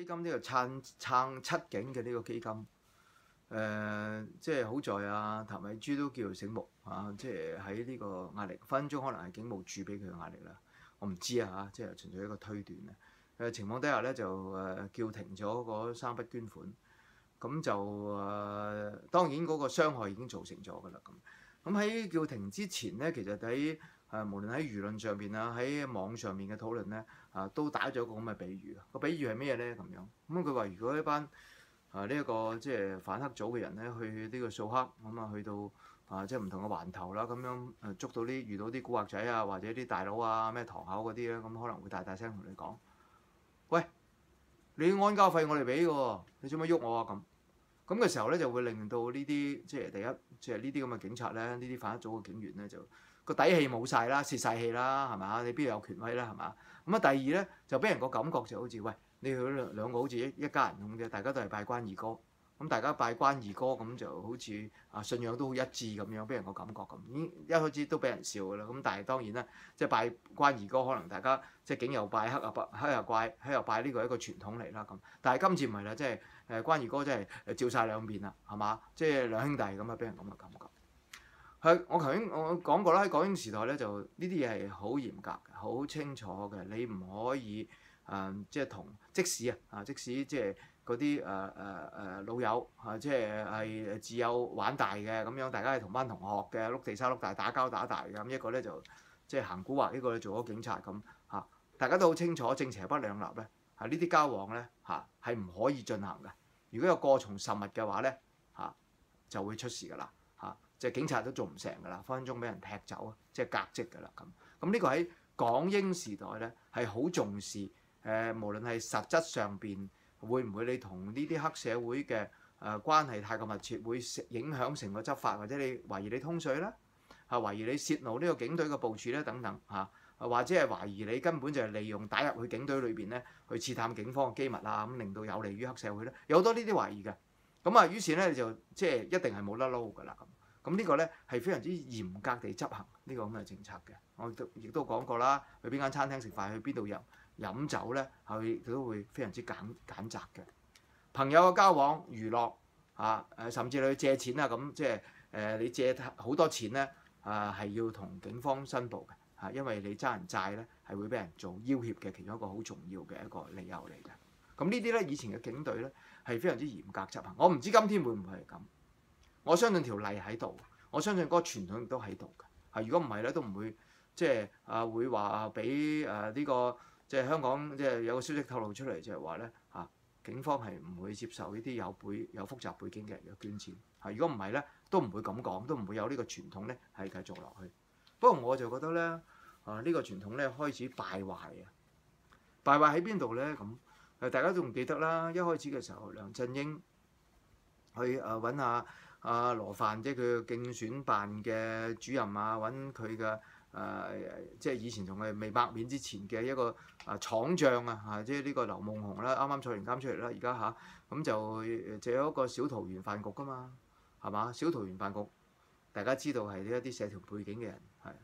金呢個撐七警嘅呢個基金，即係好在啊，譚慧珠都叫做醒目啊，即係喺呢個壓力分分鐘可能係警務處俾佢嘅壓力啦。我唔知啊嚇，即係純粹一個推斷啊。情況底下咧就叫停咗嗰3筆捐款，咁就當然嗰個傷害已經造成咗㗎啦。咁喺叫停之前咧，其實喺無論喺輿論上邊啊，喺網上面嘅討論咧都打咗個咁嘅比喻。個比喻係咩咧咁樣？咁佢話如果一班呢一個即係反黑組嘅人咧去呢個掃黑，咁去到即係唔同嘅環頭啦，咁樣捉到遇到啲古惑仔啊，或者啲大佬啊咩堂口嗰啲咧，咁可能會大聲同你講：喂，你安交費我哋俾嘅喎，你做乜喐我啊？咁嘅時候咧就會令到呢啲即係第一，即係呢啲咁嘅警察咧，呢啲反黑組嘅警員咧就個底氣冇晒啦，泄晒氣啦，係嘛？你邊度有權威啦，係嘛？咁啊第二咧就俾人個感覺就好似喂，你佢兩個好似一家人咁嘅，大家都係拜關二哥，咁大家拜關二哥咁就好似信仰都好一致咁樣，俾人個感覺咁。一開始都俾人笑㗎啦，咁但係當然啦，即係拜關二哥，可能大家即係警又拜黑又拜呢個係一個傳統嚟啦咁。但係今次唔係啦，即係關二哥真係照晒兩面啦，係嘛？即係兩兄弟咁啊，俾人咁嘅感覺。我頭先我講過啦，喺港英時代咧就呢啲嘢係好嚴格嘅，好清楚嘅，你唔可以即係即使即係嗰啲老友即係自幼玩大嘅咁樣，大家係同班同學嘅，碌地沙碌大打交打大嘅，咁一個咧就即係行古惑，一個咧做咗警察咁嚇，大家都好清楚正邪不兩立咧呢啲交往咧係唔可以進行嘅。如果有過從甚密嘅話咧就會出事㗎啦。即係警察都做唔成㗎啦，分分鐘俾人踢走啊，即係革職㗎啦咁。咁呢個喺港英時代咧係好重視無論係實質上邊會唔會你同呢啲黑社會嘅關係太過密切，會影響成個執法，或者你懷疑你通水啦，懷疑你泄露呢個警隊嘅部署咧等等或者係懷疑你根本就係利用打入去警隊裏邊咧去刺探警方嘅機密咁令到有利於黑社會咧，有好多呢啲懷疑嘅。咁於是咧就即係一定係冇得撈㗎啦咁。咁呢個咧係非常之嚴格地執行呢個咁嘅政策嘅。我亦都講過啦，去邊間餐廳食飯，去邊度飲酒咧，佢都會非常之揀擇嘅。朋友嘅交往、娛樂甚至你去借錢咁即係你借好多錢咧係要同警方申報嘅因為你爭人債咧係會俾人做要挾嘅其中一個好重要嘅一個理由嚟嘅。咁呢啲咧以前嘅警隊咧係非常之嚴格執行。我唔知今天會唔會係咁。我相信條例喺度，我相信嗰個傳統亦都喺度嘅。如果唔係咧，都唔會即係會話俾呢個即係香港即係有個消息透露出嚟，就係話咧警方係唔會接受呢啲有複雜背景嘅人嘅捐錢。如果唔係咧，都唔會咁講，都唔會有呢個傳統咧係繼續落去。不過我就覺得咧呢個傳統咧開始敗壞啊！敗壞喺邊度咧？咁大家仲記得啦，一開始嘅時候，梁振英去揾下羅范，即係佢嘅競選辦嘅主任揾佢嘅即係以前同佢未抹面之前嘅一個廠長即係呢個劉夢熊啦，啱啱坐完監出嚟啦，而家咁就有一個小桃園飯局㗎嘛，係嘛？小桃園飯局大家知道係呢一啲社團背景嘅人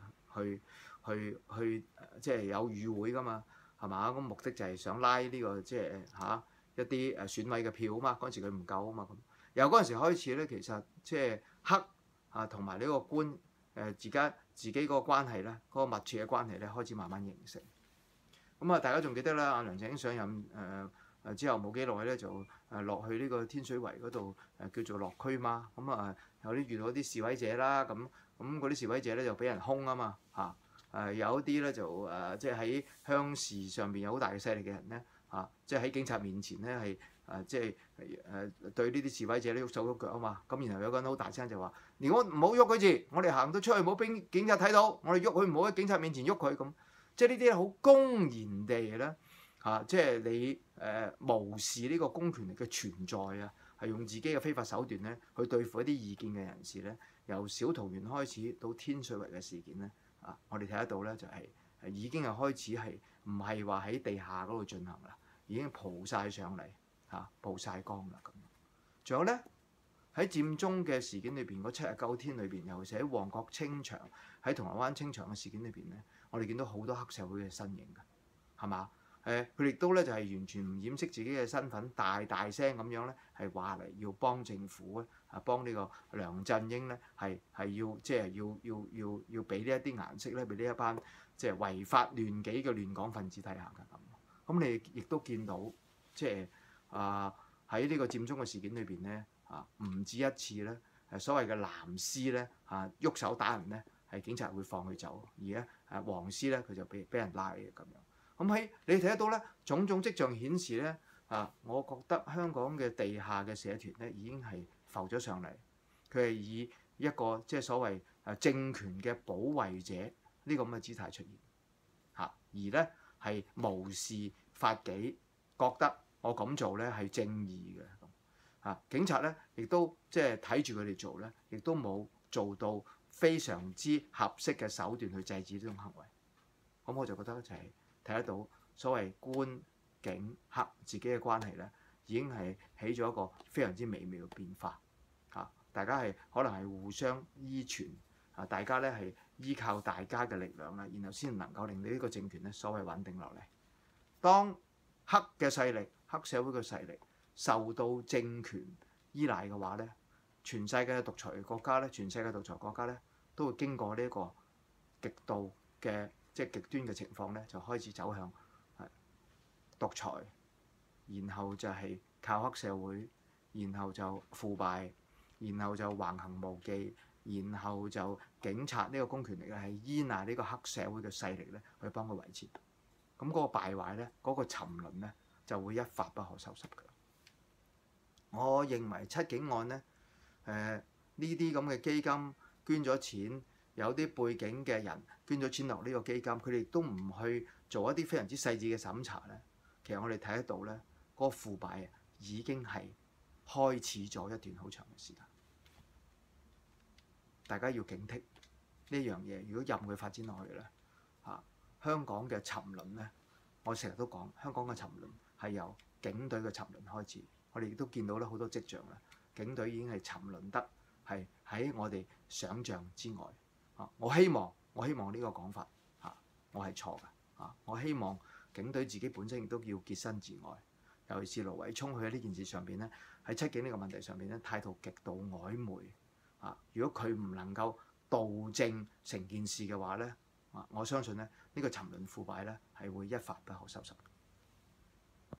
去即係有與會㗎嘛，係嘛？咁目的就係想拉呢個即係一啲選委嘅票啊嘛，嗰陣時佢唔夠啊嘛咁。由嗰陣時開始咧，其實即係黑同埋呢個官自己嗰個關係咧，嗰個密切嘅關係咧，開始慢慢形成。咁大家仲記得啦，梁振英上任之後冇幾耐咧，就落去呢個天水圍嗰度叫做落區嘛。咁有啲遇到啲示威者啦，咁嗰啲示威者咧就俾人兇啊嘛有一啲咧就即係喺鄉事上邊有好大嘅勢力嘅人咧即係喺警察面前咧係。即係對呢啲示威者咧喐手喐腳啊嘛，咁然後有個人好大聲就話：如果唔好喐佢字，我哋行到出去唔好俾警察睇到，我哋喐佢唔好喺警察面前喐佢咁。即係呢啲好公然地咧即係你無視呢個公權力嘅存在係用自己嘅非法手段咧去對付一啲異見嘅人士咧。由小桃園開始到天水圍嘅事件咧我哋睇得到咧就係已經係開始係唔係話喺地下嗰度進行啦，已經蒲晒上嚟。曝晒光啦咁，仲有咧喺佔中嘅事件裏邊，嗰7日9天裏邊，尤其是喺旺角清場、喺銅鑼灣清場嘅事件裏邊咧，我哋見到好多黑社會嘅身影㗎，係嘛？ 佢哋都咧就係完全唔掩飾自己嘅身份，大大聲咁樣咧係話嚟要幫政府咧，幫呢個梁振英咧係要即係要俾呢一啲顏色咧，俾呢一班即係違法亂紀嘅亂港分子睇下㗎咁。咁你亦都見到即係喺呢個佔中嘅事件裏邊咧唔止一次咧，所謂嘅藍絲咧喐手打人咧，係警察會放佢走，而咧黃絲咧佢就俾人拉嘅咁樣。咁喺你睇得到咧，種種跡象顯示咧我覺得香港嘅地下嘅社團咧已經係浮咗上嚟，佢係以一個即係所謂政權嘅保衛者呢個咁嘅姿態出現而咧係無視法紀，覺得我咁做咧係正義嘅警察咧亦都即係睇住佢哋做咧，亦都冇做到非常之合適嘅手段去制止呢種行為。咁我就覺得就係睇得到所謂官警黑自己嘅關係咧，已經係起咗一個非常之微妙嘅變化大家係可能係互相依存大家咧係依靠大家嘅力量然後先能夠令到呢個政權咧所謂穩定落嚟。當黑嘅勢力、黑社會嘅勢力受到政權依賴嘅話咧，全世界嘅獨裁國家咧，全世界獨裁國家咧都會經過呢一個極度嘅即係極端嘅情況咧，就開始走向獨裁，然後就係靠黑社會，然後就腐敗，然後就橫行無忌，然後就警察呢個公權力咧係依賴呢個黑社會嘅勢力咧去幫佢維持。咁嗰個敗壞咧，嗰個沉淪咧就會一發不可收拾㗎。我認為七警案咧，呢啲咁嘅基金捐咗錢，有啲背景嘅人捐咗錢落呢個基金，佢哋都唔去做一啲非常之細緻嘅審查咧。其實我哋睇得到咧，嗰個腐敗已經係開始咗一段好長嘅時間。大家要警惕呢樣嘢，如果任佢發展落去咧，香港嘅沉淪咧，我成日都講香港嘅沉淪係由警隊嘅沉淪開始。我哋亦都見到咧好多跡象啦，警隊已經係沉淪得係喺我哋想像之外。我希望呢個講法我係錯嘅我希望警隊自己本身亦都要潔身自愛。尤其是盧偉聰佢喺呢件事上邊咧，喺七警呢個問題上邊咧態度極度曖昧如果佢唔能夠導正成件事嘅話咧我相信咧呢個沉淪腐敗咧係會一發不可收拾。